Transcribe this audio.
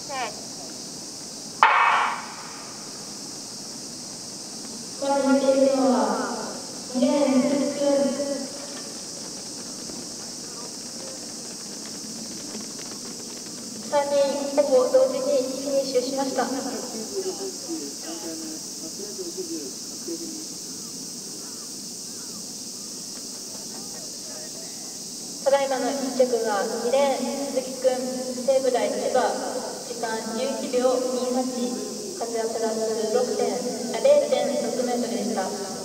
これにているのは2レーン鈴木君。3人ほぼ同時にフィニッシュしました。ただいまの1着が2レーン鈴木君、西武大千葉、時間11秒28、風はプラス0.6メートルでした。